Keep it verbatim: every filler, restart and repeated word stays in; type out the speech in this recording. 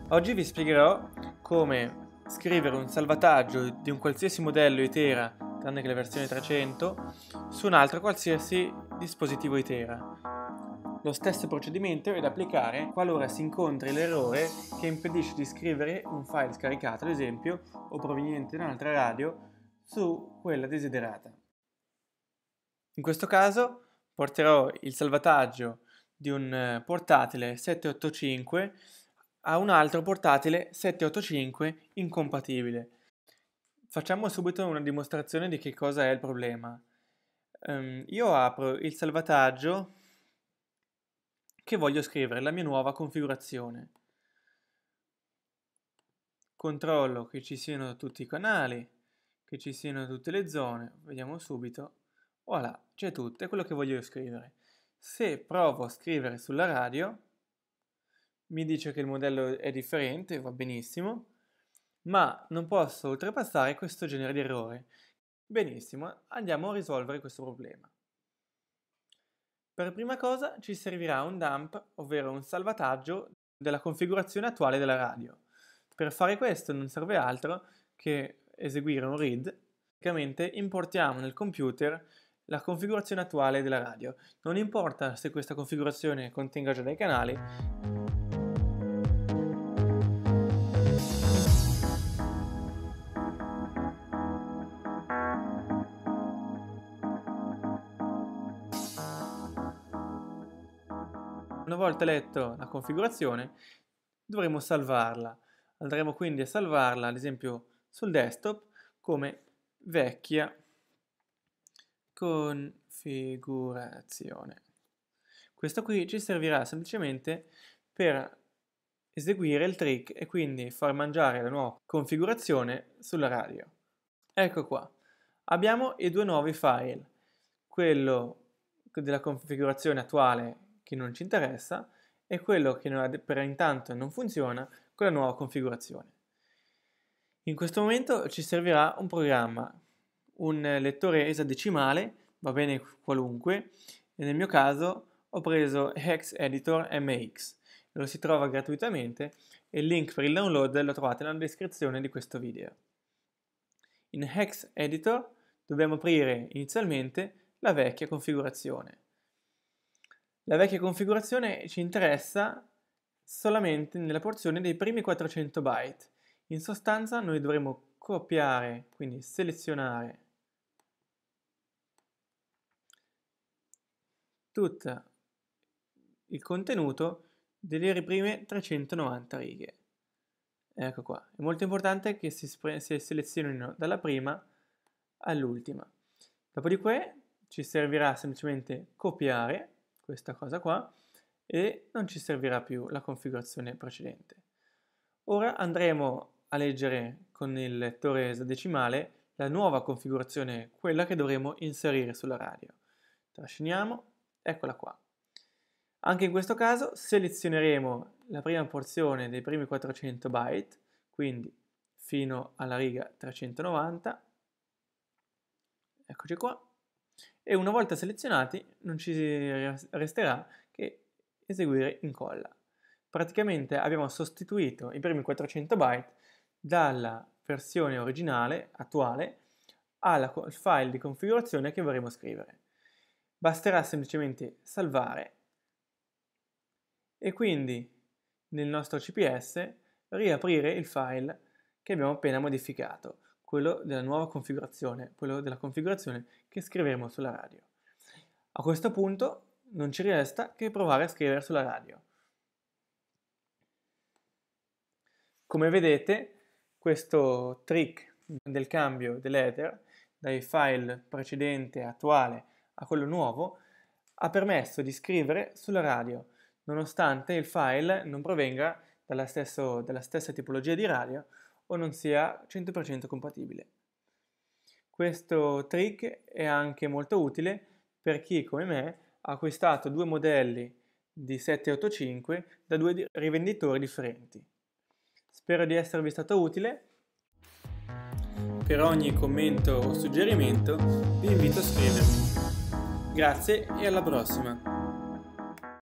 Oggi vi spiegherò come scrivere un salvataggio di un qualsiasi modello Hytera, tranne che la versione trecento, su un altro qualsiasi dispositivo Hytera. Lo stesso procedimento è da applicare qualora si incontri l'errore che impedisce di scrivere un file scaricato, ad esempio, o proveniente da un'altra radio, su quella desiderata. In questo caso porterò il salvataggio di un portatile sette otto cinque a un altro portatile sette otto cinque incompatibile. Facciamo subito una dimostrazione di che cosa è il problema. Um, io apro il salvataggio che voglio scrivere, la mia nuova configurazione. Controllo che ci siano tutti i canali, che ci siano tutte le zone, vediamo subito. Voilà, c'è tutto, è quello che voglio scrivere. Se provo a scrivere sulla radio, mi dice che il modello è differente, va benissimo, ma non posso oltrepassare questo genere di errore. Benissimo, andiamo a risolvere questo problema. Per prima cosa ci servirà un dump, ovvero un salvataggio della configurazione attuale della radio. Per fare questo non serve altro che eseguire un read. Praticamente importiamo nel computer la configurazione attuale della radio. Non importa se questa configurazione contenga già dei canali. Una volta letto la configurazione, dovremo salvarla. Andremo quindi a salvarla, ad esempio, sul desktop come vecchia configurazione. Questo qui ci servirà semplicemente per eseguire il trick e quindi far mangiare la nuova configurazione sulla radio. Ecco qua. Abbiamo i due nuovi file, quello della configurazione attuale che non ci interessa e quello che per intanto non funziona con la nuova configurazione. In questo momento ci servirà un programma, un lettore esadecimale, va bene qualunque, e nel mio caso ho preso Hex Editor M X, lo si trova gratuitamente e il link per il download lo trovate nella descrizione di questo video. In Hex Editor dobbiamo aprire inizialmente la vecchia configurazione. La vecchia configurazione ci interessa solamente nella porzione dei primi quattrocento byte. In sostanza noi dovremo copiare, quindi selezionare tutto il contenuto delle prime trecentonovanta righe. Ecco qua. È molto importante che si, si selezionino dalla prima all'ultima. Dopodiché ci servirà semplicemente copiare questa cosa qua e non ci servirà più la configurazione precedente. Ora andremo a leggere con il lettore esadecimale la nuova configurazione, quella che dovremo inserire sulla radio. Trasciniamo, eccola qua. Anche in questo caso selezioneremo la prima porzione dei primi quattrocento byte, quindi fino alla riga trecentonovanta, eccoci qua. E una volta selezionati non ci resterà che eseguire incolla. Praticamente abbiamo sostituito i primi quattrocento byte dalla versione originale, attuale, al file di configurazione che vorremmo scrivere. Basterà semplicemente salvare e quindi nel nostro C P S riaprire il file che abbiamo appena modificato, quello della nuova configurazione, quello della configurazione che scriveremo sulla radio. A questo punto non ci resta che provare a scrivere sulla radio. Come vedete, questo trick del cambio dell'ether dai file precedente e attuale a quello nuovo ha permesso di scrivere sulla radio, nonostante il file non provenga dalla, stesso, dalla stessa tipologia di radio o non sia cento per cento compatibile. Questo trick è anche molto utile per chi, come me, ha acquistato due modelli di sette otto cinque da due rivenditori differenti. Spero di esservi stato utile. Per ogni commento o suggerimento vi invito a scrivermi. Grazie e alla prossima!